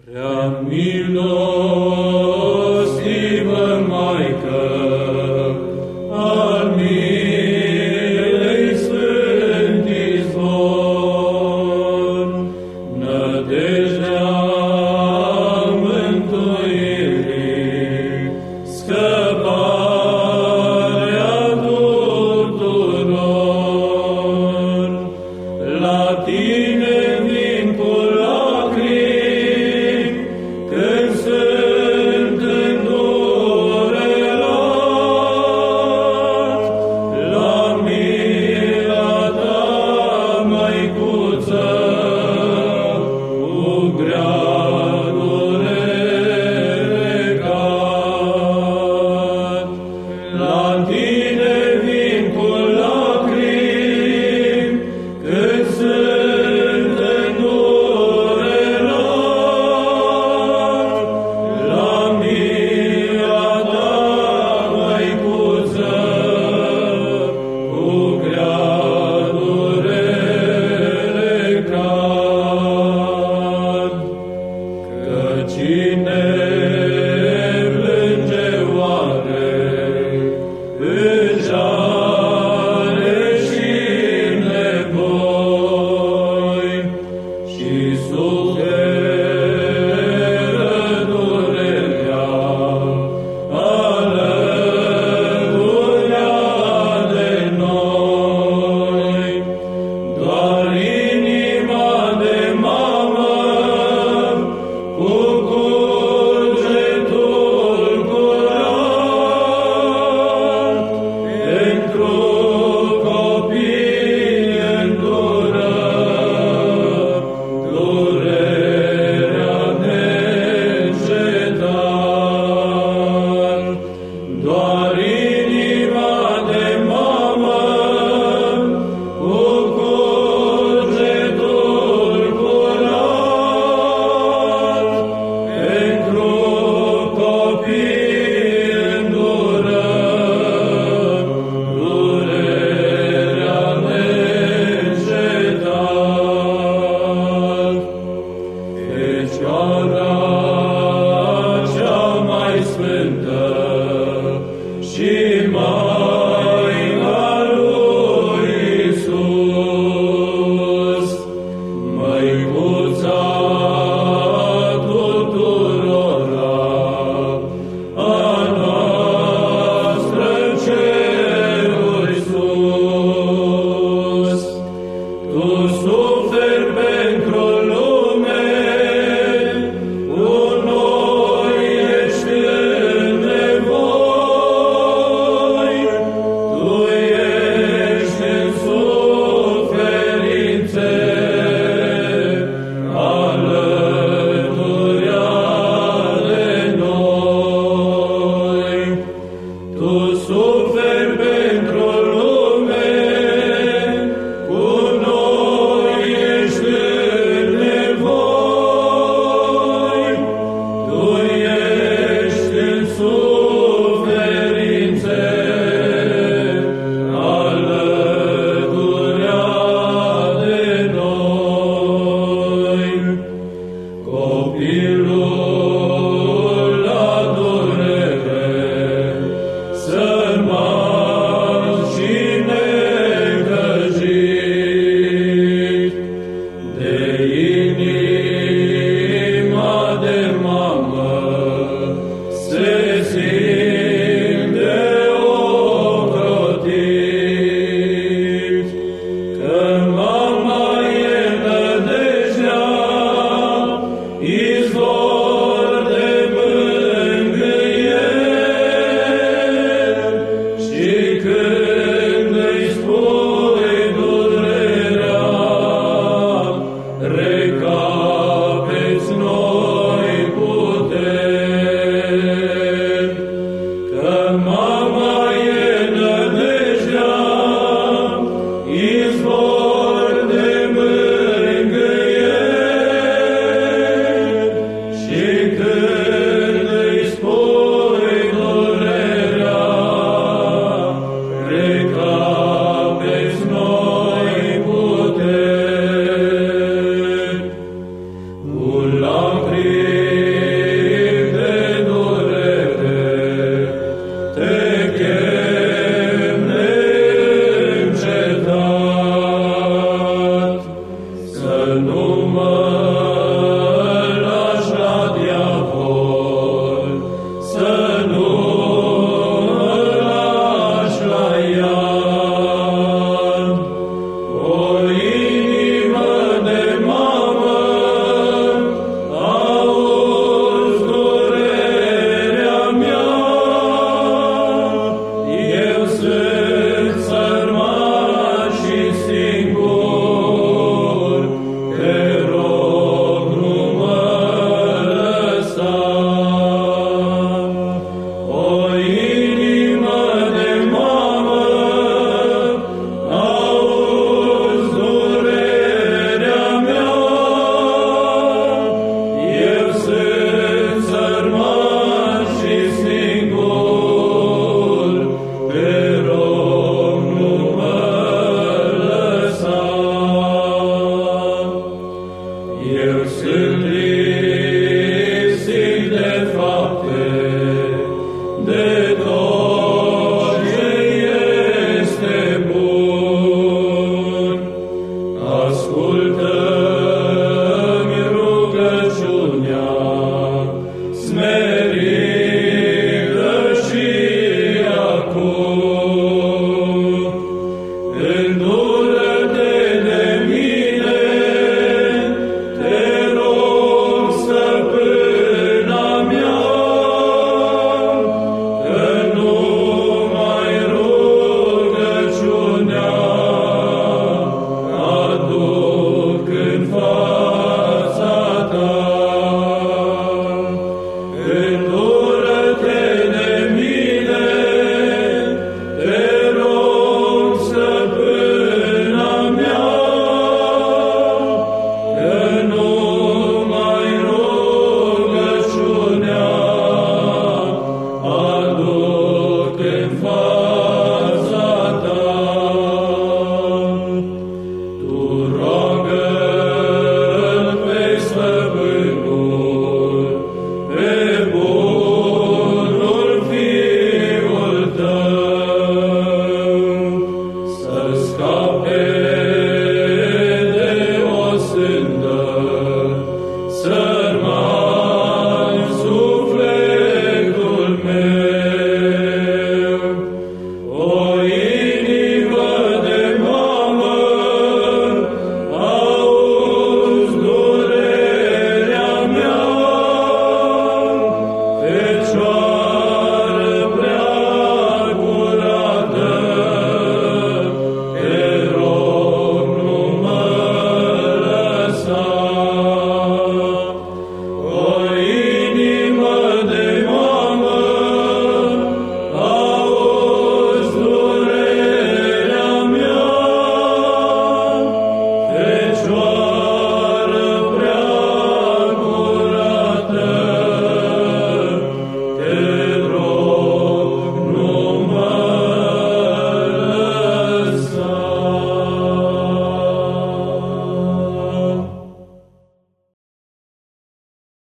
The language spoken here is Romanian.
Prea milostivă Maică, al milei sfânt izvor, nădejdea mântuirii, scăparea tuturor, la tine vin cu lacrimi, când sunt îndurerat, la mila ta, Măicuță, cu grea durere cad. La tine vin cu lacrimi, când sunt îndurerat, la mila ta, Măicuță, cu grea durere cad. Că cine plânge oare, își are și nevoi, și suferă durerea alăturea de noi. Doar inima de mamă, cu cugetul curat, pentru copii îndură durerea neîncetat. Doar inima de mamă, cu cugetul curat, pentru copii îndură durerea neîncetat. Fecioara cea mai sfântă și Maica lui Iisus, Măicuța tuturora, a noastră în ceruri sus. Tu suferi pentru lume, cu noi ești în nevoi, tu ești în suferințe, alăturea de noi. Tu suferi pentru lume, cu noi ești în nevoi, tu ești în suferințe, alăturea de noi. Copilul